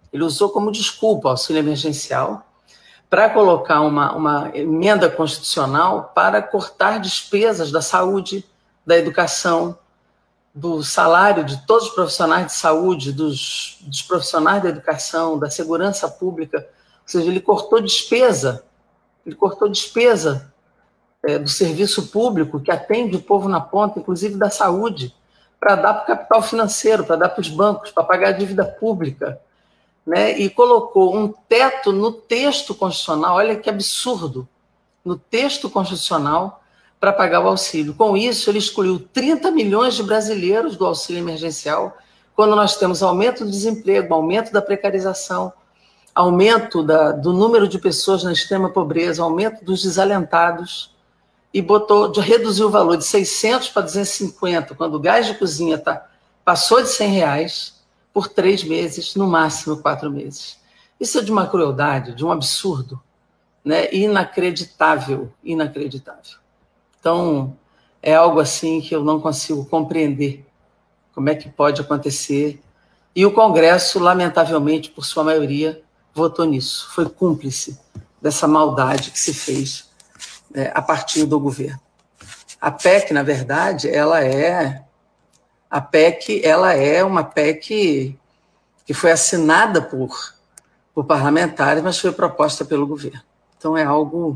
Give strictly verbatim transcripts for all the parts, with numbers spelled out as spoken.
Ele usou como desculpa o auxílio emergencial para colocar uma, uma emenda constitucional para cortar despesas da saúde, da educação, do salário de todos os profissionais de saúde, dos, dos profissionais da educação, da segurança pública. Ou seja, ele cortou despesa, ele cortou despesa é, do serviço público que atende o povo na ponta, inclusive da saúde, para dar para o capital financeiro, para dar para os bancos, para pagar a dívida pública, né? E colocou um teto no texto constitucional, olha que absurdo, no texto constitucional, para pagar o auxílio. Com isso, ele excluiu trinta milhões de brasileiros do auxílio emergencial, quando nós temos aumento do desemprego, aumento da precarização, aumento da, do número de pessoas na extrema pobreza, aumento dos desalentados, e botou, reduziu o valor de seiscentos para duzentos e cinquenta, quando o gás de cozinha tá, passou de cem reais por três meses, no máximo quatro meses. Isso é de uma crueldade, de um absurdo, né? Inacreditável, inacreditável. Então, é algo assim que eu não consigo compreender como é que pode acontecer. E o Congresso, lamentavelmente, por sua maioria, votou nisso. Foi cúmplice dessa maldade que se fez é, a partir do governo. A P E C, na verdade, ela é a P E C, ela é uma P E C que foi assinada por, por parlamentares, mas foi proposta pelo governo. Então, é algo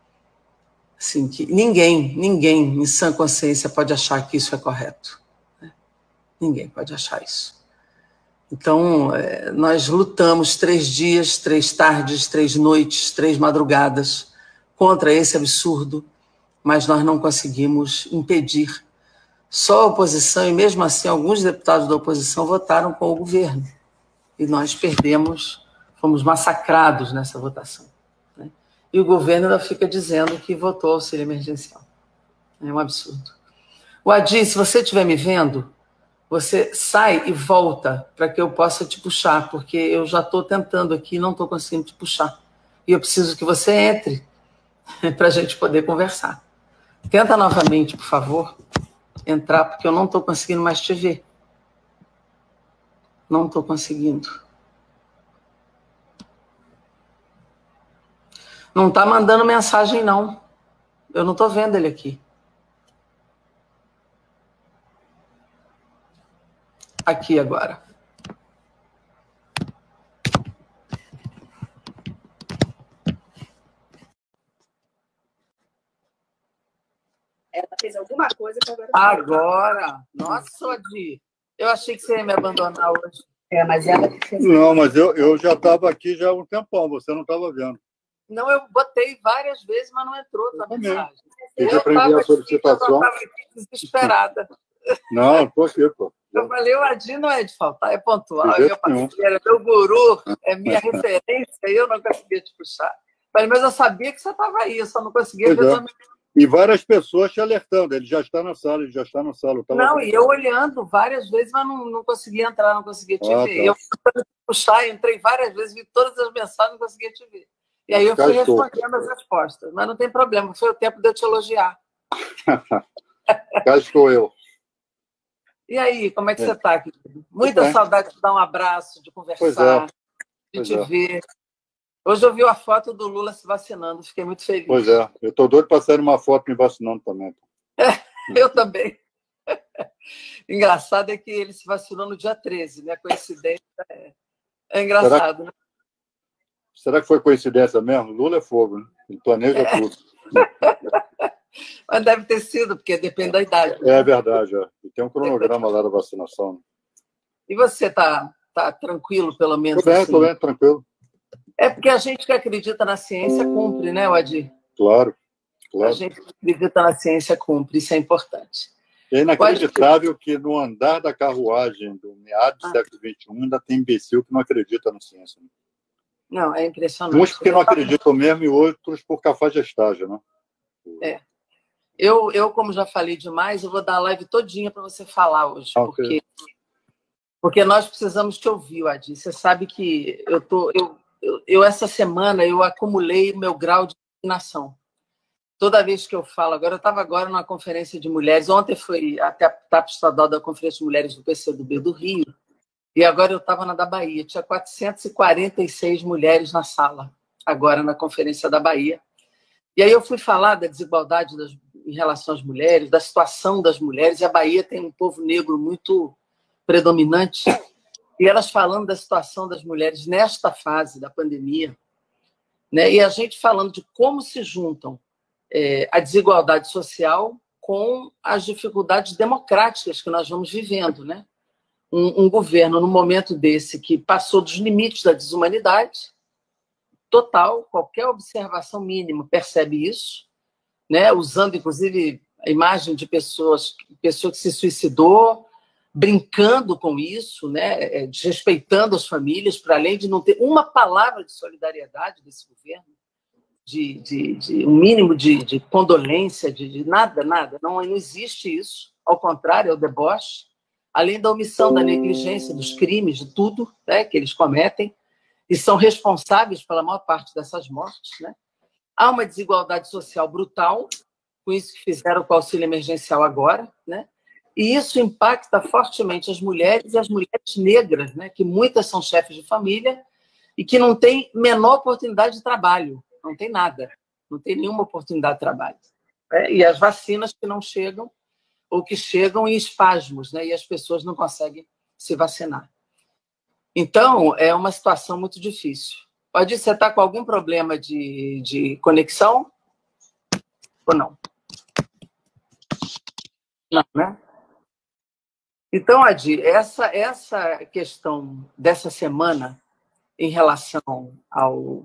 assim, que ninguém, ninguém em sã consciência pode achar que isso é correto. Né? Ninguém pode achar isso. Então, é, nós lutamos três dias, três tardes, três noites, três madrugadas contra esse absurdo, mas nós não conseguimos impedir. Só a oposição, e mesmo assim alguns deputados da oposição votaram com o governo. E nós perdemos, fomos massacrados nessa votação. E o governo ainda fica dizendo que votou auxílio emergencial. É um absurdo. O Adi, se você estiver me vendo, você sai e volta para que eu possa te puxar, porque eu já estou tentando aqui e não estou conseguindo te puxar. E eu preciso que você entre para a gente poder conversar. Tenta novamente, por favor, entrar, porque eu não estou conseguindo mais te ver. Não estou conseguindo. Não está mandando mensagem, não. Eu não estou vendo ele aqui. Aqui agora. Ela fez alguma coisa que agora... Agora? Nossa, Odi. Eu achei que você ia me abandonar hoje. É, mas ela que fez... Não, mas eu, eu já estava aqui já há um tempão, você não estava vendo. Não, eu botei várias vezes, mas não entrou tua mensagem. Eu estava a solicitação. aqui desesperada. Não, estou aqui, pô. Eu falei, o Adi não é de faltar, é pontual, é meu parceiro, é meu guru, é minha referência, e eu não conseguia te puxar. Mas eu sabia que você estava aí, eu só não conseguia ver é. E várias pessoas te alertando, ele já está na sala, ele já está na sala. Eu não, vendo. E eu olhando várias vezes, mas não, não conseguia entrar, não conseguia te ah, ver. Tá. Eu fui puxar, entrei várias vezes, vi todas as mensagens, não conseguia te ver. E aí eu fui respondendo as respostas. Mas não tem problema, foi o tempo de eu te elogiar. Cá estou eu. E aí, como é que é. você está, querido? Muita é. saudade de dar um abraço, de conversar, é. de te é. ver. Hoje eu vi a foto do Lula se vacinando, fiquei muito feliz. Pois é, eu estou doido para sair uma foto me vacinando também. É, eu também. Engraçado é que ele se vacinou no dia treze, né? Coincidência é, é engraçado, Será... né? Será que foi coincidência mesmo? Lula é fogo, né? Ele planeja é. tudo. Mas deve ter sido, porque depende da idade. Né? É verdade, é. E tem um cronograma lá da vacinação. Né? E você está tá tranquilo, pelo menos? Estou bem, assim? estou bem, tranquilo. É porque a gente que acredita na ciência cumpre, né, Adi? Claro, claro. A gente que acredita na ciência cumpre, isso é importante. É inacreditável que no andar da carruagem do meados do ah. século vinte e um ainda tem imbecil que não acredita na ciência. Né? Não, é impressionante. Uns porque não acreditam mesmo e outros por cafajestagem, né? É. Eu, eu, como já falei demais, eu vou dar a live todinha para você falar hoje, ah, porque, okay. porque nós precisamos te ouvir, Adi. Você sabe que eu, tô, eu, eu, eu, essa semana, eu acumulei meu grau de indignação. Toda vez que eu falo, agora eu estava agora numa conferência de mulheres, ontem foi até a etapa estadual da Conferência de Mulheres do P C do B do Rio, E agora eu estava na da Bahia, tinha quatrocentas e quarenta e seis mulheres na sala, agora na Conferência da Bahia. E aí eu fui falar da desigualdade das, em relação às mulheres, da situação das mulheres, e a Bahia tem um povo negro muito predominante, e elas falando da situação das mulheres nesta fase da pandemia, né? E a gente falando de como se juntam é, a desigualdade social com as dificuldades democráticas que nós vamos vivendo, né? Um, um governo, num momento desse, que passou dos limites da desumanidade total, qualquer observação mínima percebe isso, né? Usando, inclusive, a imagem de pessoas, pessoa que se suicidou, brincando com isso, né? Desrespeitando as famílias, para além de não ter uma palavra de solidariedade desse governo, de, de, de um mínimo de, de condolência, de, de nada, nada. Não, não existe isso. Ao contrário, é o deboche. Além da omissão, da negligência, dos crimes, de tudo, né, que eles cometem, e são responsáveis pela maior parte dessas mortes, né? Há uma desigualdade social brutal, com isso que fizeram com o auxílio emergencial agora, né? E isso impacta fortemente as mulheres e as mulheres negras, né? Que muitas são chefes de família e que não têm menor oportunidade de trabalho, não tem nada, não tem nenhuma oportunidade de trabalho. Né? E as vacinas que não chegam, ou que chegam em espasmos, né? E as pessoas não conseguem se vacinar. Então, é uma situação muito difícil. Pode você estar com algum problema de, de conexão? Ou não? Não, né? Então, Adi, essa, essa questão dessa semana em relação ao,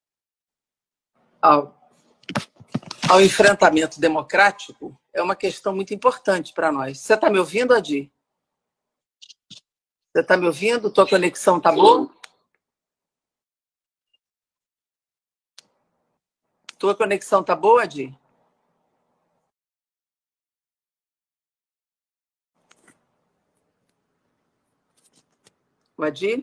ao, ao enfrentamento democrático é uma questão muito importante para nós. Você está me ouvindo, Adi? Você está me ouvindo? Tua conexão está boa? Tua conexão está boa, Adi? O Adi?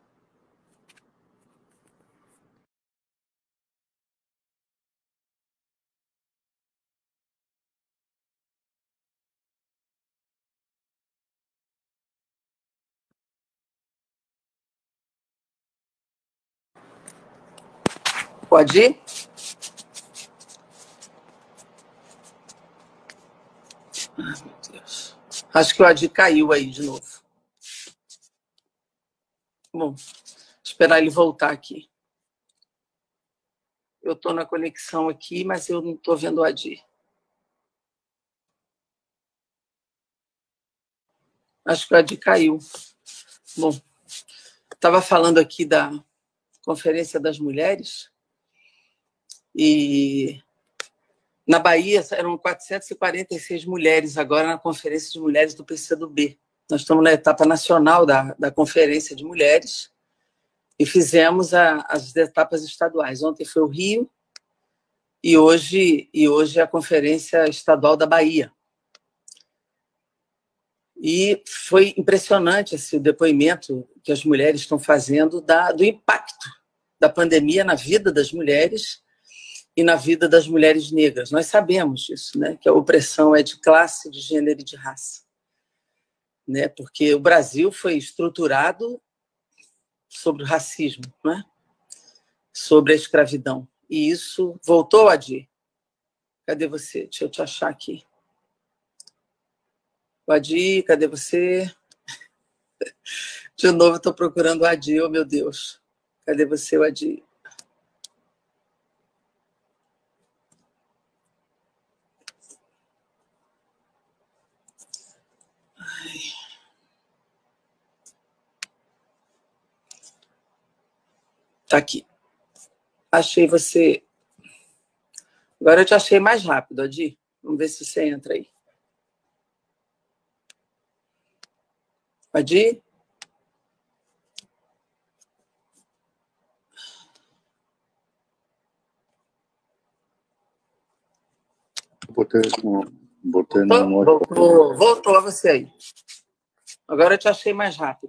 Pode ir? Ai, meu Deus. Acho que o Adi caiu aí de novo. Bom, esperar ele voltar aqui. Eu estou na conexão aqui, mas eu não estou vendo o Adi. Acho que o Adi caiu. Bom, estava falando aqui da Conferência das Mulheres e na Bahia eram quatrocentas e quarenta e seis mulheres agora na Conferência de Mulheres do P C do B. Nós estamos na etapa nacional da, da Conferência de Mulheres e fizemos a, as etapas estaduais. Ontem foi o Rio e hoje, e hoje é a Conferência Estadual da Bahia. E foi impressionante assim, o depoimento que as mulheres estão fazendo da, do impacto da pandemia na vida das mulheres e na vida das mulheres negras. Nós sabemos disso, né? Que a opressão é de classe, de gênero e de raça. Né? Porque o Brasil foi estruturado sobre o racismo, né? Sobre a escravidão. E isso voltou, Adi? Cadê você? Deixa eu te achar aqui. O Adi, cadê você? De novo, estou procurando o Adi, oh meu Deus. Cadê você, o Adi? Tá aqui. Achei você. Agora eu te achei mais rápido, Adi. Vamos ver se você entra aí. Adi? Botei no, botei Voltou? no Voltou, voltou você aí. Agora eu te achei mais rápido.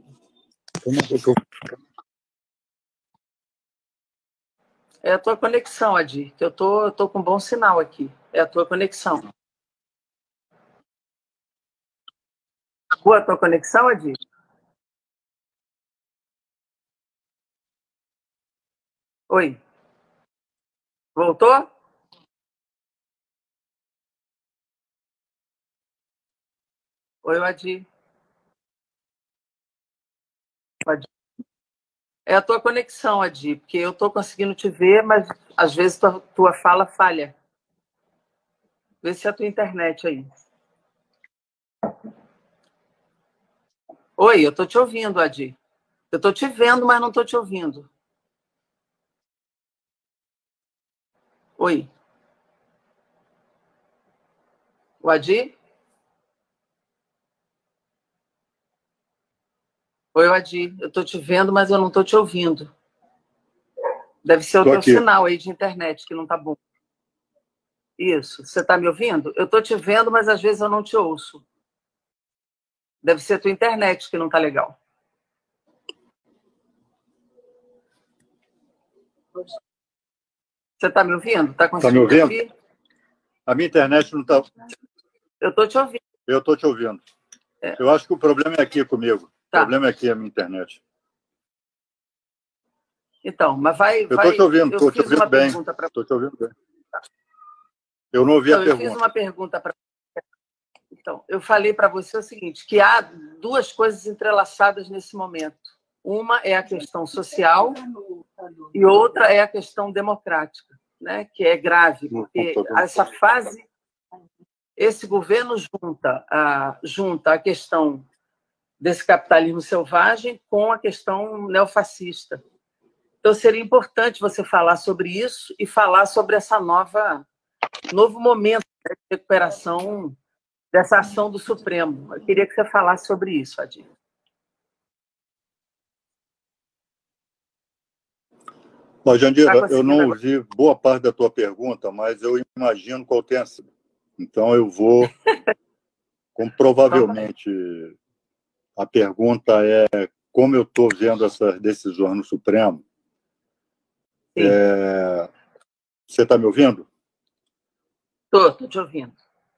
É a tua conexão, Adi, que eu tô, eu tô com bom sinal aqui. É a tua conexão. Boa a tua conexão, Adi? Oi. Voltou? Oi, Adi. Adi. É a tua conexão, Adi, porque eu estou conseguindo te ver, mas às vezes tua, tua fala falha. Vê se é a tua internet aí. Oi, eu estou te ouvindo, Adi. Eu estou te vendo, mas não estou te ouvindo. Oi. O Adi? Oi, Adi. Eu estou te vendo, mas eu não estou te ouvindo. Deve ser o Tô teu aqui. sinal aí de internet que não está bom. Isso. Você está me ouvindo? Eu estou te vendo, mas às vezes eu não te ouço. Deve ser a tua internet que não está legal. Você está me ouvindo? Está conseguindo Tá me ouvindo? ouvir? A minha internet não está... Eu estou te ouvindo. Eu estou te ouvindo. É. Eu acho que o problema é aqui comigo. Tá. O problema é aqui a minha internet. Então, mas vai... Eu estou vai... te ouvindo, eu estou te fiz ouvindo uma bem. pergunta para Estou te ouvindo bem. Eu não ouvi então, a eu pergunta. fiz uma pergunta para Então, eu falei para você o seguinte, que há duas coisas entrelaçadas nesse momento. Uma é a questão social e outra é a questão democrática, né? Que é grave, porque essa fase, esse governo junta a, junta a questão desse capitalismo selvagem com a questão neofascista. Então, seria importante você falar sobre isso e falar sobre essa nova novo momento de recuperação dessa ação do Supremo. Eu queria que você falasse sobre isso, Adi. Ó, Jandira, Tá eu não agora? ouvi boa parte da tua pergunta, mas eu imagino qual tenha sido. Então, eu vou, como provavelmente a pergunta é como eu estou vendo essas decisões no Supremo. É... Você está me ouvindo? Estou, estou te ouvindo.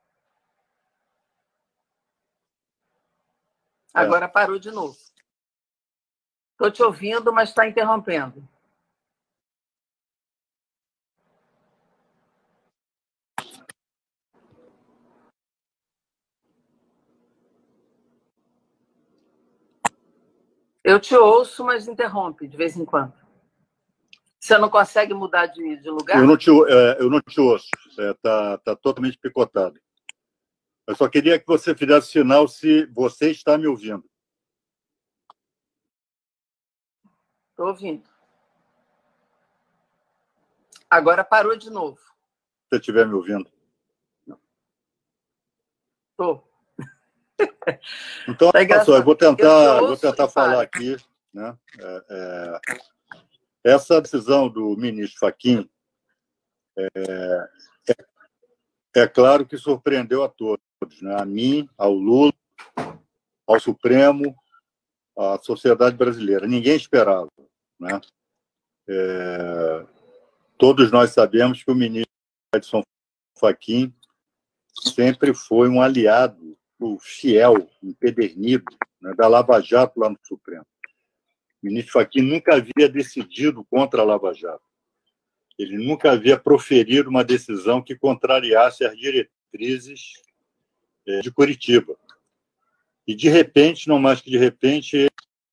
Agora é. Parou de novo. Estou te ouvindo, mas está interrompendo. Eu te ouço, mas interrompe de vez em quando. Você não consegue mudar de, de lugar? Eu não te, é, eu não te ouço. Está é, tá, tá totalmente picotado. Eu só queria que você fizesse sinal se você está me ouvindo. Estou ouvindo. Agora parou de novo. Se você estiver me ouvindo. Estou. Então, tá pessoal, eu vou tentar, eu vou tentar falar aqui. Né? É, é, essa decisão do ministro Fachin é, é, é claro que surpreendeu a todos, né? A mim, ao Lula, ao Supremo, à sociedade brasileira. Ninguém esperava. Né? É, todos nós sabemos que o ministro Edson Fachin sempre foi um aliado, o fiel, empedernido, né, da Lava Jato lá no Supremo. O ministro Fachin nunca havia decidido contra a Lava Jato. Ele nunca havia proferido uma decisão que contrariasse as diretrizes de Curitiba. E, de repente, não mais que de repente,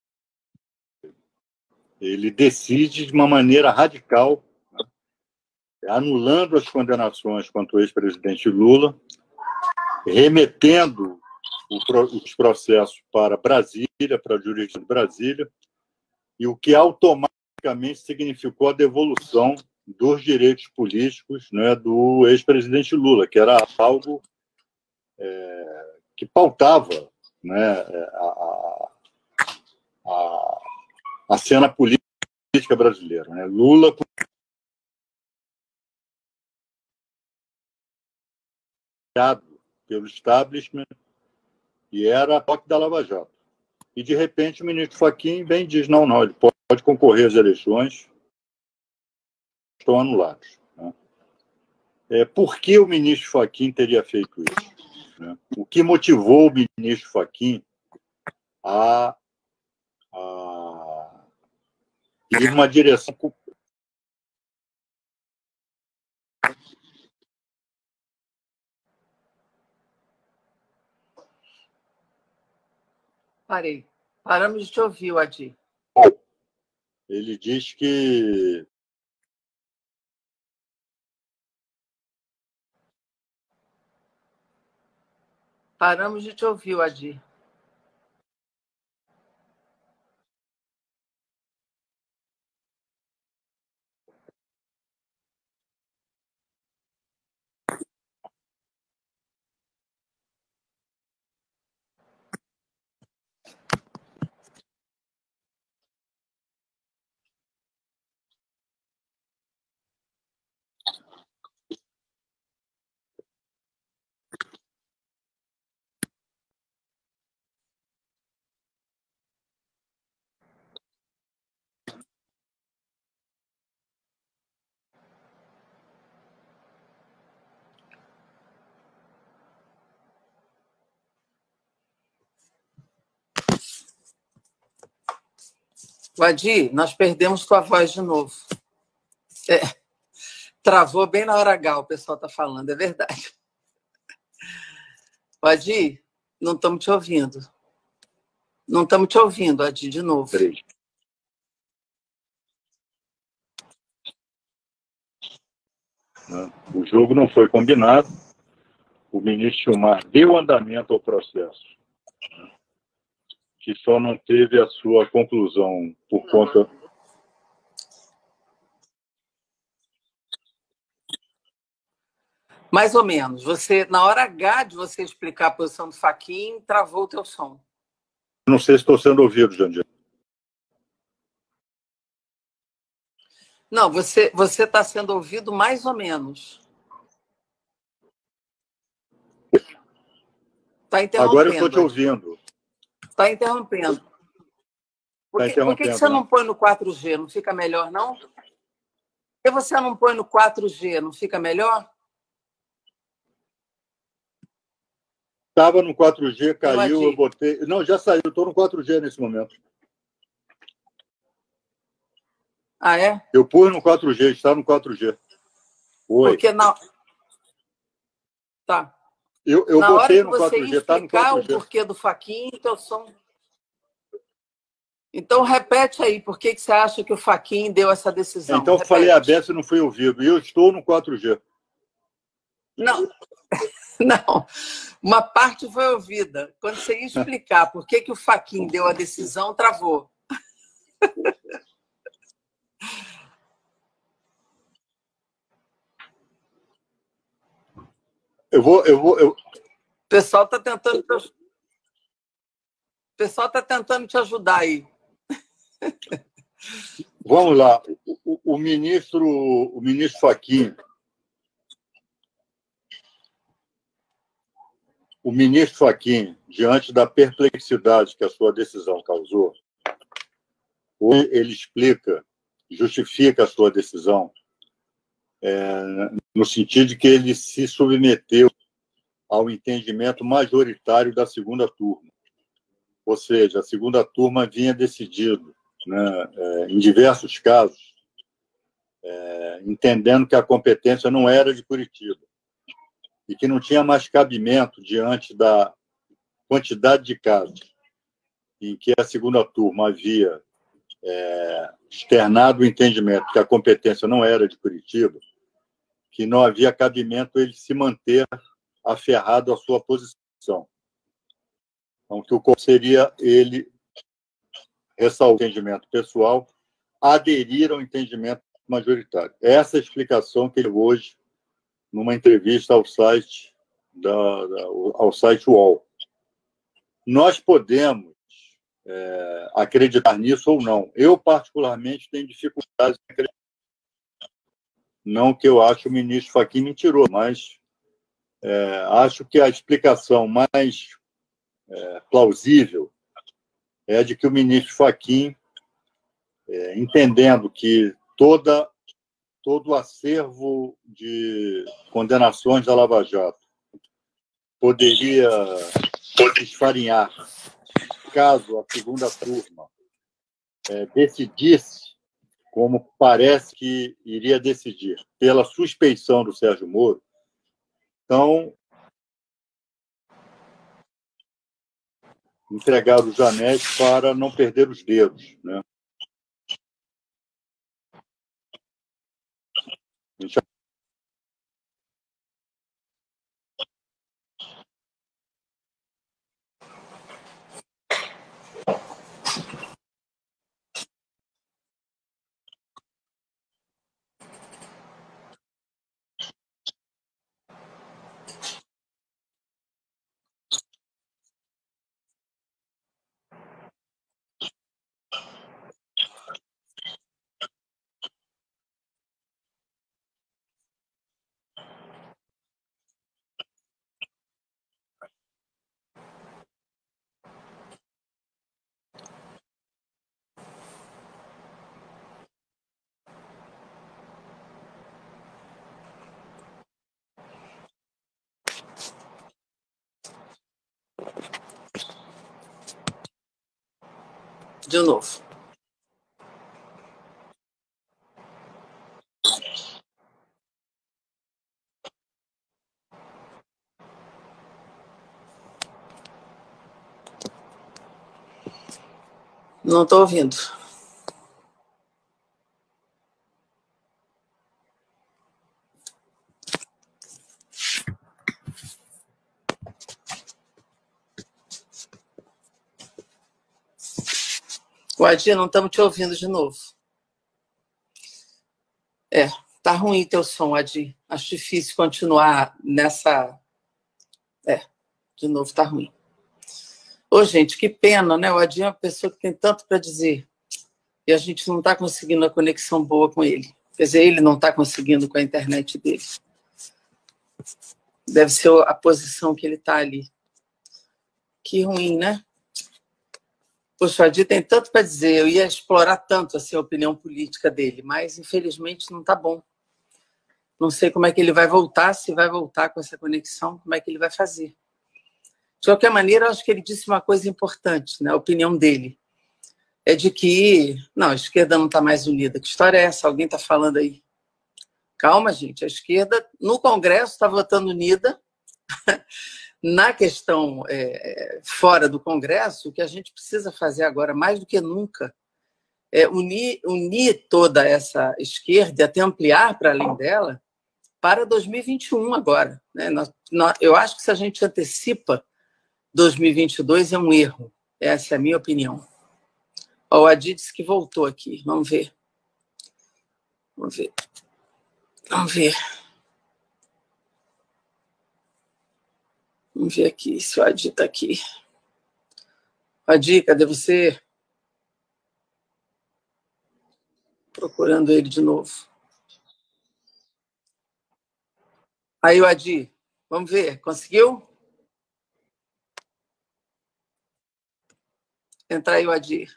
ele decide de uma maneira radical, né, anulando as condenações contra o ex-presidente Lula, remetendo os processos para Brasília, para a jurisdição de Brasília, e o que automaticamente significou a devolução dos direitos políticos, né, do ex-presidente Lula, que era algo é, que pautava, né, a, a, a cena política brasileira. Né? Lula pelo establishment e era toque da Lava Jato. E, de repente, o ministro Fachin vem e diz, não, não, ele pode concorrer às eleições, estão anulados. Né? É, por que o ministro Fachin teria feito isso? Né? O que motivou o ministro Fachin a, a ir numa direção parei. Paramos de te ouvir, Adi. Ele diz que Paramos de te ouvir, Adi. Adi, nós perdemos tua voz de novo. É, travou bem na hora H, o pessoal está falando, é verdade. Adi, não estamos te ouvindo. Não estamos te ouvindo, Adi, de novo. Três. O jogo não foi combinado. O ministro Gilmar deu andamento ao processo, que só não teve a sua conclusão por conta... Mais ou menos. Você, na hora H de você explicar a posição do Fachin, travou o teu som. Não sei se estou sendo ouvido, Jandir. Não, você você está sendo ouvido mais ou menos. Está interrompendo. Agora eu estou te ouvindo. Está interrompendo. Por que, Tá interrompendo, por que, que você né? não põe no quatro G? Não fica melhor, não? Por que você não põe no quatro G? Não fica melhor? Estava no quatro G, caiu, Adi. eu botei... Não, já saiu, estou no quatro G nesse momento. Ah, é? Eu pus no quatro G, está no quatro G. Oi. Porque na... Tá. Eu, eu na hora botei que no você quatro ia G, está no explicar quatro o G. porquê do Fachin, teu som... Então, repete aí, por que, que você acha que o Fachin deu essa decisão? Então, Repete. falei aberto e não fui ouvido. E eu estou no quatro G. Não, não. Uma parte foi ouvida. Quando você ia explicar por que, que o Fachin deu a decisão, travou. Eu vou... Eu vou eu... O pessoal está tentando... O pessoal está tentando te ajudar aí. Vamos lá. O, o, o ministro, o ministro Fachin... O ministro Fachin, diante da perplexidade que a sua decisão causou, ele explica, justifica a sua decisão é, no sentido de que ele se submeteu ao entendimento majoritário da segunda turma. Ou seja, a segunda turma vinha decidido, né, é, em diversos casos, é, entendendo que a competência não era de Curitiba e que não tinha mais cabimento diante da quantidade de casos em que a segunda turma havia é, externado o entendimento que a competência não era de Curitiba, que não havia cabimento ele se manter aferrado à sua posição. Então, que o corpo seria ele ressalvar o entendimento pessoal, aderir ao entendimento majoritário. Essa é a explicação que ele deu hoje numa entrevista ao site da, da, ao site U O L. Nós podemos é, acreditar nisso ou não. Eu, particularmente, tenho dificuldades em acreditar. Não que eu ache o ministro Fachin mentiroso, mas é, acho que a explicação mais é, plausível é de que o ministro Fachin, é, entendendo que toda, todo o acervo de condenações da Lava Jato poderia esfarinhar caso a segunda turma é, decidisse, como parece que iria decidir, pela suspeição do Sérgio Moro. Então, entregar os anéis para não perder os dedos, né? Já... De novo. Não estou ouvindo. Guadia, não estamos te ouvindo de novo. É, tá ruim teu som, Adi. Acho difícil continuar nessa... É, de novo tá ruim. Ô, gente, que pena, né? O Adi é uma pessoa que tem tanto para dizer e a gente não está conseguindo a conexão boa com ele. Quer dizer, ele não está conseguindo com a internet dele. Deve ser a posição que ele está ali. Que ruim, né? Poxa, o Adi tem tanto para dizer, eu ia explorar tanto assim, a opinião política dele, mas infelizmente não está bom. Não sei como é que ele vai voltar, se vai voltar com essa conexão, como é que ele vai fazer. De qualquer maneira, eu acho que ele disse uma coisa importante, né? A opinião dele é de que, não, a esquerda não está mais unida. Que história é essa? Alguém está falando aí? Calma, gente, a esquerda no Congresso está votando unida. Na questão é, fora do Congresso, o que a gente precisa fazer agora, mais do que nunca, é unir, unir toda essa esquerda e até ampliar para além dela para dois mil e vinte e um agora. Né? Nós, nós, eu acho que se a gente antecipa dois mil e vinte e dois é um erro. Essa é a minha opinião. Ó, o Adi disse que voltou aqui. Vamos ver. Vamos ver. Vamos ver. Vamos ver aqui se o Adi está aqui. Adi, cadê você? Procurando ele de novo. Aí, o Adi, vamos ver. Conseguiu? Entra aí, o Adi.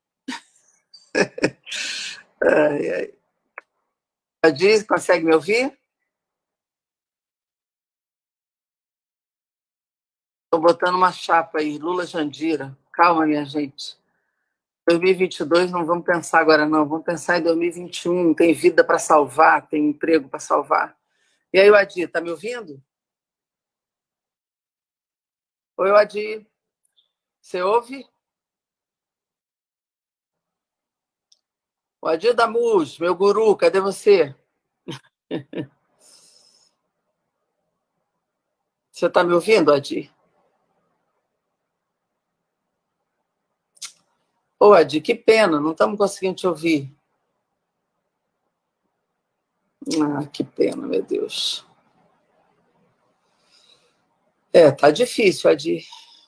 Ai, ai. Adi, consegue me ouvir? Estou botando uma chapa aí, Lula Jandira. Calma, minha gente. dois mil e vinte e dois não vamos pensar agora, não. Vamos pensar em dois mil e vinte e um. Tem vida para salvar, tem emprego para salvar. E aí, o Adi, está me ouvindo? Oi, Adi. Você ouve? O Adi Damus, meu guru, cadê você? Você está me ouvindo, Adi? Ô, Adi, que pena, não estamos conseguindo te ouvir. Ah, que pena, meu Deus. É, tá difícil, Adi.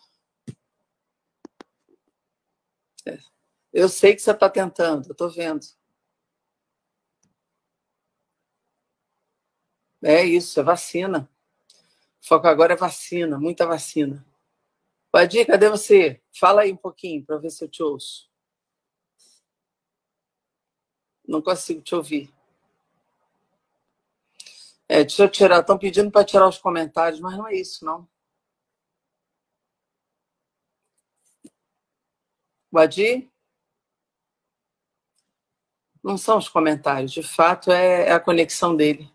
É. Eu sei que você está tentando, eu estou vendo. É isso, é vacina. O foco agora é vacina, muita vacina. Adi, cadê você? Fala aí um pouquinho para ver se eu te ouço. Não consigo te ouvir. É, deixa eu tirar. Estão pedindo para tirar os comentários, mas não é isso, não. O Adi? Não são os comentários, de fato é a conexão dele.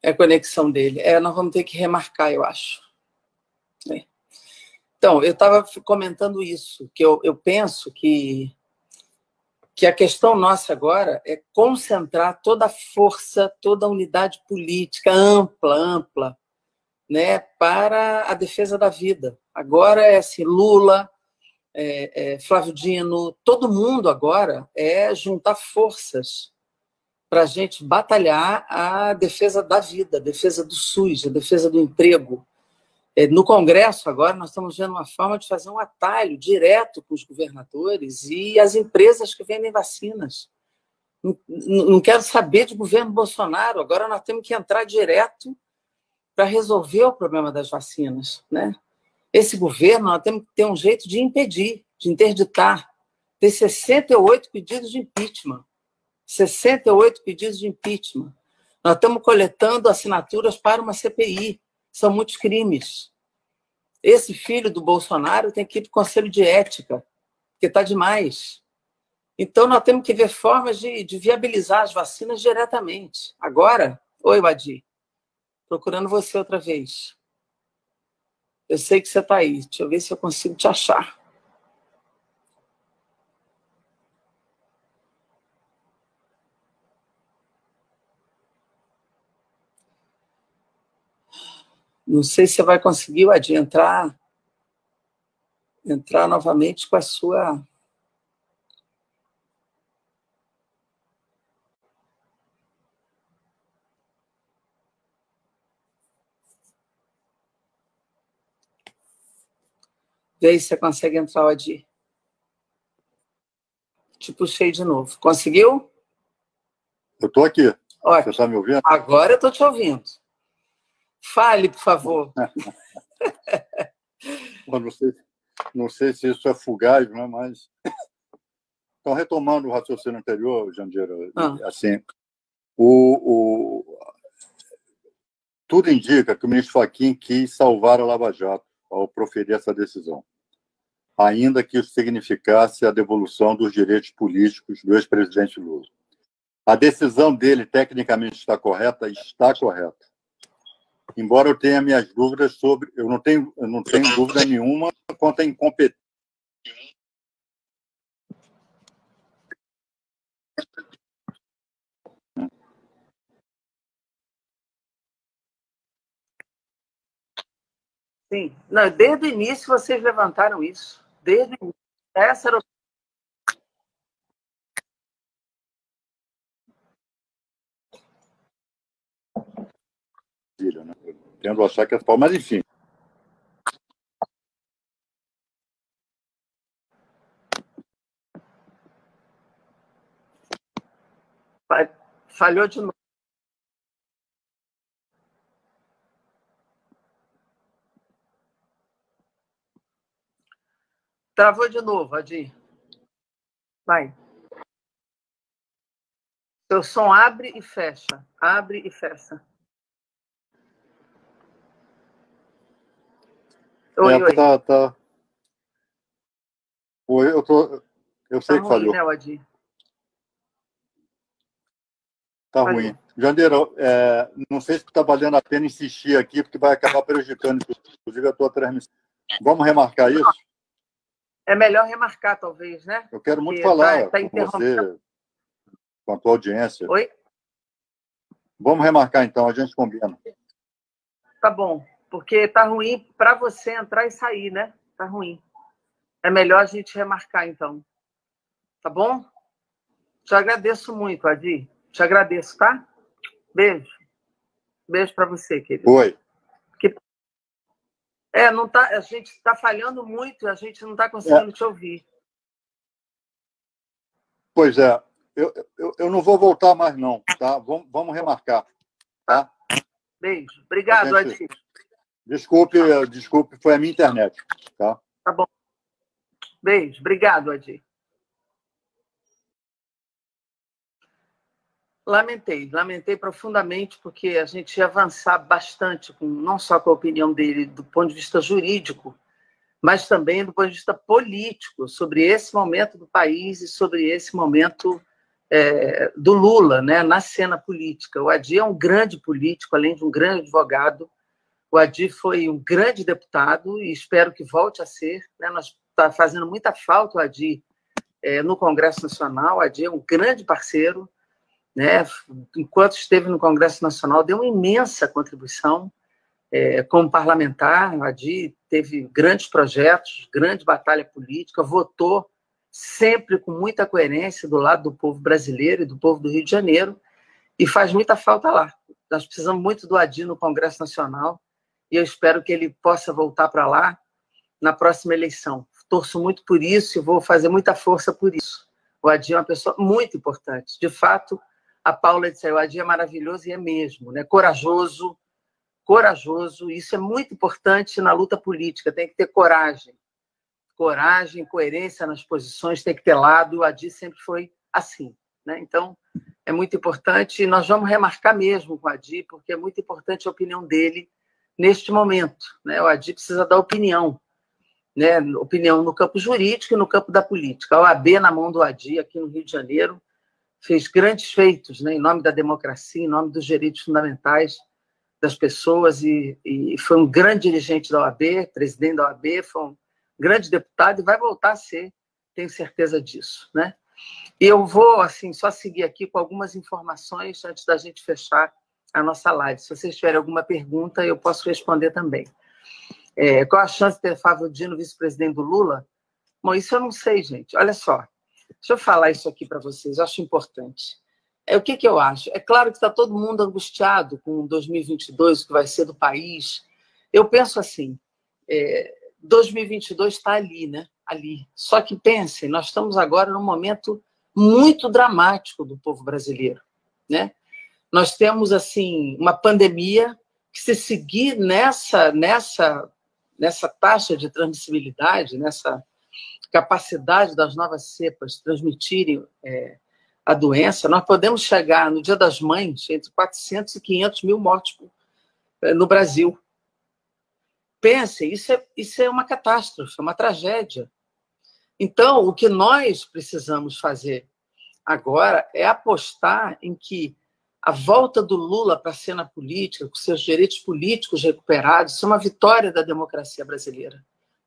É a conexão dele. É, nós vamos ter que remarcar, eu acho. É. Então, eu estava comentando isso, que eu, eu penso que, que a questão nossa agora é concentrar toda a força, toda a unidade política ampla, ampla, né, para a defesa da vida. Agora é assim, Lula, é, é, Flávio Dino, todo mundo agora é juntar forças para a gente batalhar a defesa da vida, a defesa do SUS, a defesa do emprego. No Congresso, agora, nós estamos vendo uma forma de fazer um atalho direto com os governadores e as empresas que vendem vacinas. Não, não quero saber de governo Bolsonaro, agora nós temos que entrar direto para resolver o problema das vacinas, né? Esse governo, nós temos que ter um jeito de impedir, de interditar. Tem sessenta e oito pedidos de impeachment. sessenta e oito pedidos de impeachment. Nós estamos coletando assinaturas para uma C P I. São muitos crimes. Esse filho do Bolsonaro tem que ir para o Conselho de Ética, porque está demais. Então, nós temos que ver formas de, de viabilizar as vacinas diretamente. Agora, oi, Wadi, procurando você outra vez. Eu sei que você está aí. Deixa eu ver se eu consigo te achar. Não sei se você vai conseguir, Wadi, entrar, entrar novamente com a sua... Vê aí se você consegue entrar, Wadi. Te puxei de novo. Conseguiu? Eu estou aqui. Ótimo. Você está me ouvindo? Agora eu estou te ouvindo. Fale, por favor. Bom, não, sei, não sei se isso é fugaz, né? Mas... Então, retomando o raciocínio anterior, Jandira, ah. assim, o, o... tudo indica que o ministro Fachin quis salvar a Lava Jato ao proferir essa decisão, ainda que isso significasse a devolução dos direitos políticos do ex-presidente Lula. A decisão dele, tecnicamente, está correta? Está correta. Embora eu tenha minhas dúvidas sobre... Eu não tenho, eu não tenho dúvida nenhuma quanto à incompetência. Sim. Não, desde o início vocês levantaram isso. Desde o início. Essa era o... Né? Eu tendo a achar que é forma, mas enfim. Falhou de novo. Travou de novo, Adi. Vai. Seu som abre e fecha. Abre e fecha. Oi, é, oi. Tá, tá. Oi, eu tô... Eu sei tá que ruim, falhou. Né, Adi? Tá Falhou. ruim. Jandeira, é, não sei se está valendo a pena insistir aqui, porque vai acabar prejudicando, inclusive, a tua transmissão. Vamos remarcar isso? É melhor remarcar, talvez, né? Eu quero muito Porque falar tá, tá com você, com a tua audiência. Oi? Vamos remarcar, então, a gente combina. Tá bom, porque tá ruim para você entrar e sair, né? Tá ruim. É melhor a gente remarcar, então. Tá bom? Te agradeço muito, Adi. Te agradeço, tá? Beijo. Beijo para você, querido. Oi. Que... É, não tá, a gente está falhando muito e a gente não está conseguindo é. te ouvir. Pois é. Eu, eu, eu não vou voltar mais, não, tá? Vamos, vamos remarcar, tá? Beijo. Obrigado, gente... Adi. Desculpe, desculpe, foi a minha internet, tá? Tá bom. Beijo. Obrigado, Adi. Lamentei, lamentei profundamente, porque a gente ia avançar bastante, com, não só com a opinião dele do ponto de vista jurídico, mas também do ponto de vista político, sobre esse momento do país e sobre esse momento é, do Lula, né, na cena política. O Adi é um grande político, além de um grande advogado. O Adi foi um grande deputado e espero que volte a ser. Né? Nós está fazendo muita falta o Adi é, no Congresso Nacional. O Adi é um grande parceiro. Né? Enquanto esteve no Congresso Nacional, deu uma imensa contribuição é, como parlamentar. O Adi teve grandes projetos, grande batalha política, votou sempre com muita coerência do lado do povo brasileiro e do povo do Rio de Janeiro, e faz muita falta lá. Nós precisamos muito do Adi no Congresso Nacional, e eu espero que ele possa voltar para lá na próxima eleição. Torço muito por isso e vou fazer muita força por isso. O Adi é uma pessoa muito importante. De fato, a Paula disse, o Adi é maravilhoso, e é mesmo, né? Corajoso, corajoso, isso é muito importante na luta política, tem que ter coragem. Coragem, coerência nas posições, tem que ter lado. O Adi sempre foi assim, né? Então, é muito importante, e nós vamos remarcar mesmo com o Adi, porque é muito importante a opinião dele neste momento, né? O Adi precisa dar opinião, né? Opinião no campo jurídico e no campo da política. A O A B, na mão do Adi, aqui no Rio de Janeiro, fez grandes feitos, né? Em nome da democracia, em nome dos direitos fundamentais das pessoas, e, e foi um grande dirigente da O A B, presidente da O A B, foi um grande deputado e vai voltar a ser, tenho certeza disso, né? E eu vou, assim, só seguir aqui com algumas informações antes da gente fechar a nossa live. Se vocês tiverem alguma pergunta, eu posso responder também. É, qual a chance de ter Flávio Dino vice-presidente do Lula? Bom, isso eu não sei, gente. Olha só, deixa eu falar isso aqui para vocês, eu acho importante. É, o que, que eu acho? É claro que está todo mundo angustiado com dois mil e vinte e dois, o que vai ser do país. Eu penso assim, é, dois mil e vinte e dois está ali, né? Ali. Só que pensem, nós estamos agora num momento muito dramático do povo brasileiro, né? Nós temos, assim, uma pandemia que, se seguir nessa, nessa, nessa taxa de transmissibilidade, nessa capacidade das novas cepas transmitirem é, a doença, nós podemos chegar, no Dia das Mães, entre quatrocentos e quinhentos mil mortes no Brasil. Pensem, isso é, isso é uma catástrofe, é uma tragédia. Então, o que nós precisamos fazer agora é apostar em que a volta do Lula para a cena política, com seus direitos políticos recuperados, isso é uma vitória da democracia brasileira.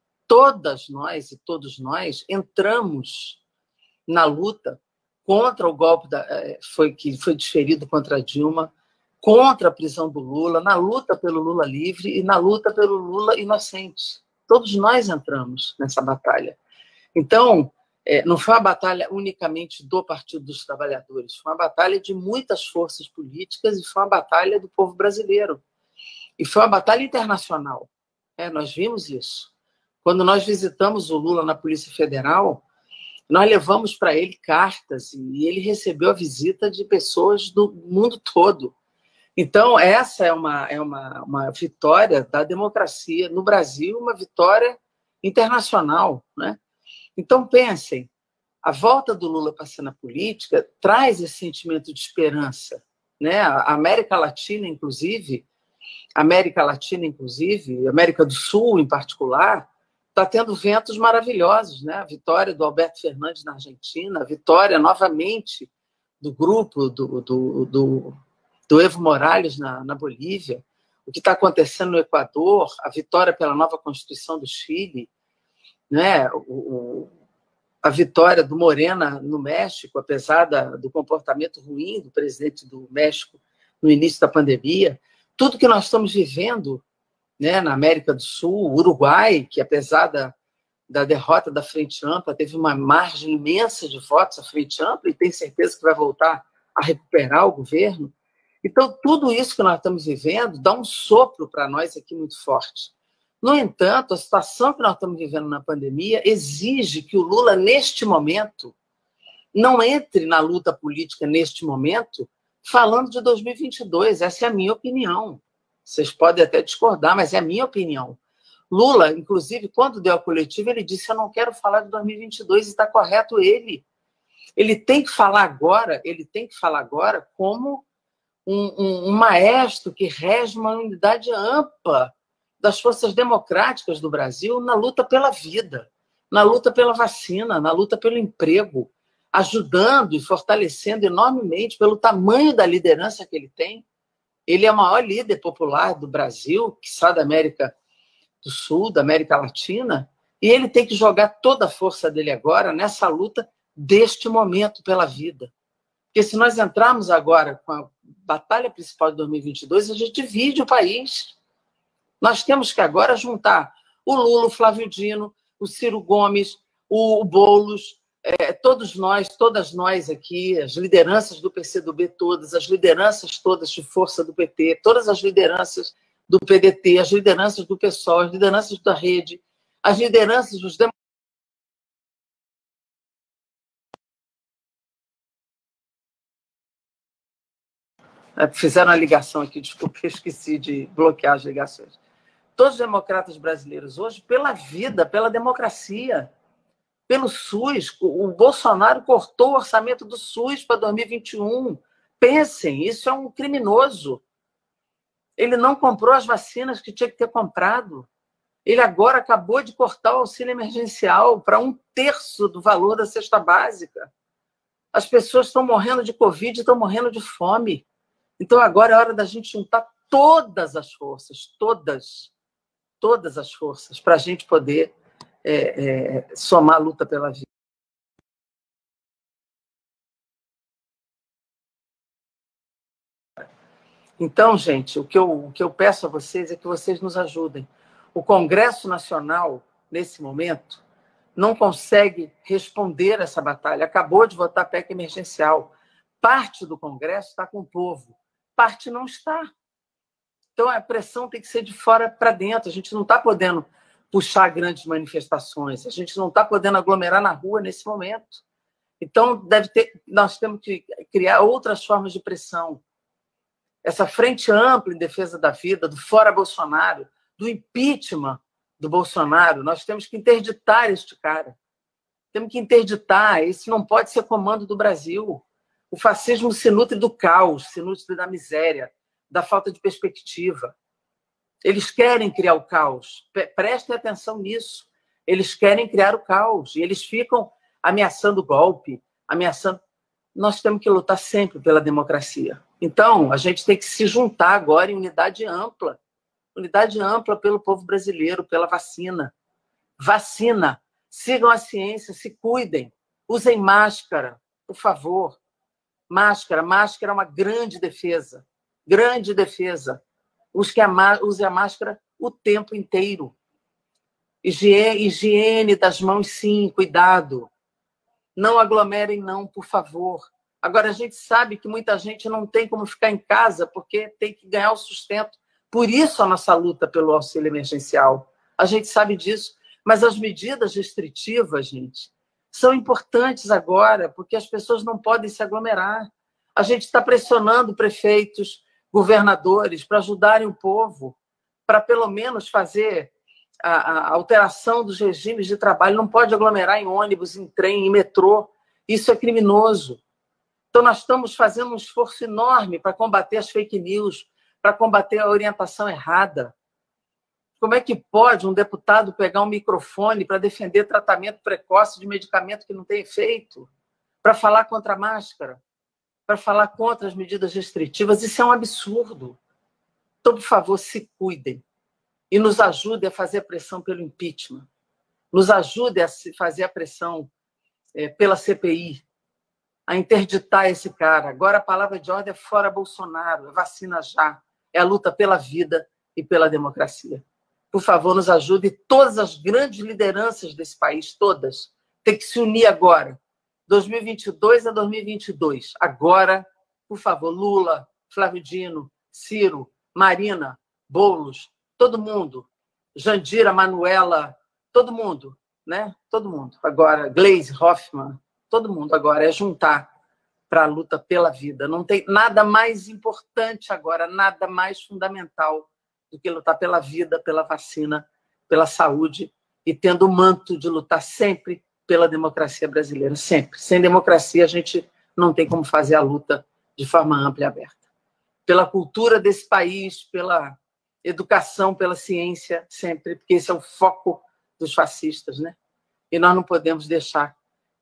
Todas nós e todos nós entramos na luta contra o golpe da, foi, que foi desferido contra a Dilma, contra a prisão do Lula, na luta pelo Lula livre e na luta pelo Lula inocente. Todos nós entramos nessa batalha. Então, não foi uma batalha unicamente do Partido dos Trabalhadores, foi uma batalha de muitas forças políticas e foi uma batalha do povo brasileiro. E foi uma batalha internacional. É, nós vimos isso. Quando nós visitamos o Lula na Polícia Federal, nós levamos para ele cartas e ele recebeu a visita de pessoas do mundo todo. Então, essa é uma, é uma, uma vitória da democracia no Brasil, uma vitória internacional, né? Então, pensem, a volta do Lula para a cena política traz esse sentimento de esperança, né? A América Latina, inclusive, a América Latina, inclusive, a América do Sul, em particular, está tendo ventos maravilhosos, né? A vitória do Alberto Fernandes na Argentina, a vitória, novamente, do grupo do, do, do, do Evo Morales na, na Bolívia, o que está acontecendo no Equador, a vitória pela nova Constituição do Chile, né? o, o, a vitória do Morena no México, apesar da, do comportamento ruim do presidente do México no início da pandemia, tudo que nós estamos vivendo, né, na América do Sul, o Uruguai, que apesar da, da derrota da Frente Ampla, teve uma margem imensa de votos à Frente Ampla e tem certeza que vai voltar a recuperar o governo. Então, tudo isso que nós estamos vivendo dá um sopro para nós aqui muito forte. No entanto, a situação que nós estamos vivendo na pandemia exige que o Lula, neste momento, não entre na luta política neste momento falando de dois mil e vinte e dois. Essa é a minha opinião. Vocês podem até discordar, mas é a minha opinião. Lula, inclusive, quando deu a coletiva, ele disse: eu não quero falar de dois mil e vinte e dois, e está correto ele. Ele tem que falar agora, ele tem que falar agora como um, um, um maestro que rege uma unidade ampla das forças democráticas do Brasil na luta pela vida, na luta pela vacina, na luta pelo emprego. ajudando e fortalecendo enormemente pelo tamanho da liderança que ele tem. Ele é o maior líder popular do Brasil, quiçá da América do Sul, da América Latina, e ele tem que jogar toda a força dele agora nessa luta deste momento pela vida. Porque se nós entrarmos agora com a batalha principal de dois mil e vinte e dois, a gente divide o país. Nós temos que agora juntar o Lula, o Flávio Dino, o Ciro Gomes, o Boulos, é, todos nós, todas nós aqui, as lideranças do P C do B todas, as lideranças todas de força do P T, todas as lideranças do P D T, as lideranças do PSOL, as lideranças da Rede, as lideranças dos democratas. Fizeram a ligação aqui, desculpa, eu esqueci de bloquear as ligações. Todos os democratas brasileiros hoje, pela vida, pela democracia, pelo SUS. O Bolsonaro cortou o orçamento do SUS para dois mil e vinte e um. Pensem, isso é um criminoso. Ele não comprou as vacinas que tinha que ter comprado. Ele agora acabou de cortar o auxílio emergencial para um terço do valor da cesta básica. As pessoas estão morrendo de Covid e estão morrendo de fome. Então, agora é hora da gente juntar todas as forças, todas, todas as forças, para a gente poder é, é, somar a luta pela vida. Então, gente, o que, eu, o que eu peço a vocês é que vocês nos ajudem. O Congresso Nacional, nesse momento, não consegue responder a essa batalha. Acabou de votar a P E C emergencial. Parte do Congresso está com o povo, parte não está. Então, a pressão tem que ser de fora para dentro. A gente não está podendo puxar grandes manifestações, a gente não está podendo aglomerar na rua nesse momento. Então, deve ter, nós temos que criar outras formas de pressão. Essa frente ampla em defesa da vida, do fora Bolsonaro, do impeachment do Bolsonaro, nós temos que interditar este cara. Temos que interditar. Esse não pode ser comando do Brasil. O fascismo se nutre do caos, se nutre da miséria, da falta de perspectiva. Eles querem criar o caos. Prestem atenção nisso. Eles querem criar o caos. E eles ficam ameaçando o golpe, ameaçando... Nós temos que lutar sempre pela democracia. Então, a gente tem que se juntar agora em unidade ampla. Unidade ampla pelo povo brasileiro, pela vacina. Vacina. Sigam a ciência, se cuidem. Usem máscara, por favor. Máscara. Máscara é uma grande defesa. Grande defesa. Use a máscara o tempo inteiro. Higiene, higiene das mãos, sim, cuidado. Não aglomerem, não, por favor. Agora, a gente sabe que muita gente não tem como ficar em casa porque tem que ganhar o sustento. Por isso a nossa luta pelo auxílio emergencial. A gente sabe disso. Mas as medidas restritivas, gente, são importantes agora, porque as pessoas não podem se aglomerar. A gente está pressionando prefeitos, governadores, para ajudarem o povo, para pelo menos fazer a, a alteração dos regimes de trabalho. Não pode aglomerar em ônibus, em trem, em metrô. Isso é criminoso. Então, nós estamos fazendo um esforço enorme para combater as fake news, para combater a orientação errada. Como é que pode um deputado pegar um microfone para defender tratamento precoce de medicamento que não tem efeito, para falar contra a máscara, para falar contra as medidas restritivas? Isso é um absurdo. Então, por favor, se cuidem e nos ajudem a fazer a pressão pelo impeachment. Nos ajudem a fazer a pressão é, pela C P I, a interditar esse cara. Agora a palavra de ordem é fora Bolsonaro, é vacina já, é a luta pela vida e pela democracia. Por favor, nos ajude. Todas as grandes lideranças desse país, todas, têm que se unir agora. dois mil e vinte e dois a dois mil e vinte e dois. Agora, por favor, Lula, Flávio Dino, Ciro, Marina, Boulos, todo mundo. Jandira, Manuela, todo mundo, né? Todo mundo. Agora, Gleisi, Hoffmann, todo mundo agora é juntar para a luta pela vida. Não tem nada mais importante agora, nada mais fundamental do que lutar pela vida, pela vacina, pela saúde e tendo o manto de lutar sempre pela democracia brasileira, sempre. Sem democracia, a gente não tem como fazer a luta de forma ampla e aberta. Pela cultura desse país, pela educação, pela ciência, sempre, porque esse é o foco dos fascistas, né? E nós não podemos deixar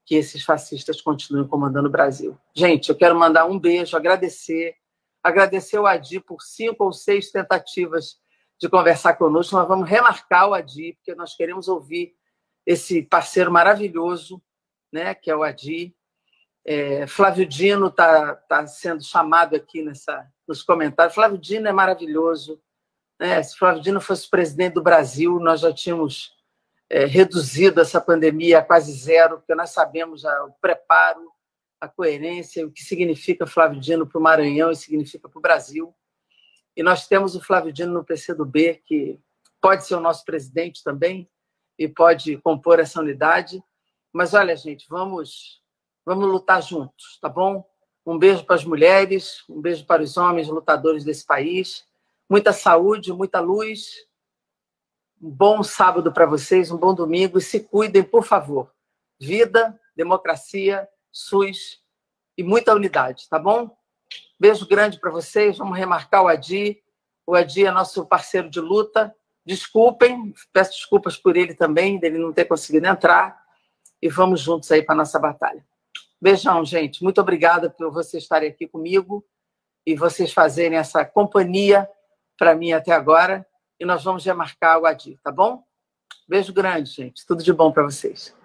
que esses fascistas continuem comandando o Brasil. Gente, eu quero mandar um beijo, agradecer, agradecer ao Adi por cinco ou seis tentativas de conversar conosco. Nós vamos remarcar o Adi, porque nós queremos ouvir esse parceiro maravilhoso, né, que é o Adi. É, Flávio Dino está tá sendo chamado aqui nessa, nos comentários. Flávio Dino é maravilhoso, né? Se Flávio Dino fosse presidente do Brasil, nós já tínhamos é, reduzido essa pandemia a quase zero, porque nós sabemos já o preparo, a coerência, o que significa Flávio Dino para o Maranhão e significa para o Brasil. E nós temos o Flávio Dino no P C do B, que pode ser o nosso presidente também e pode compor essa unidade. Mas, olha, gente, vamos, vamos lutar juntos, tá bom? Um beijo para as mulheres, um beijo para os homens lutadores desse país. Muita saúde, muita luz. Um bom sábado para vocês, um bom domingo. E se cuidem, por favor. Vida, democracia, SUS e muita unidade, tá bom? Beijo grande para vocês. Vamos remarcar o Adi. O Adi é nosso parceiro de luta. Desculpem, peço desculpas por ele também, dele não ter conseguido entrar. E vamos juntos aí para a nossa batalha. Beijão, gente. Muito obrigada por vocês estarem aqui comigo e vocês fazerem essa companhia para mim até agora. E nós vamos remarcar o Adi, tá bom? Beijo grande, gente. Tudo de bom para vocês.